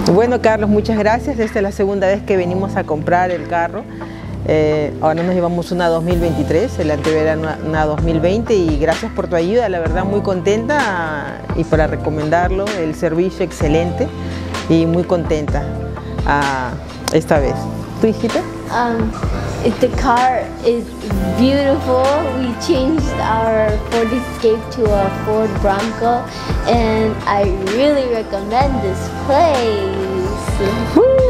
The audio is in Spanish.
Bueno, Carlos, muchas gracias. Esta es la segunda vez que venimos a comprar el carro. Ahora nos llevamos una 2023, el anterior era una 2020 y gracias por tu ayuda, la verdad muy contenta y para recomendarlo, el servicio excelente y muy contenta esta vez. ¿Tu hijita? The car is beautiful. We changed our Ford Escape to a Ford Bronco and I really recommend this place.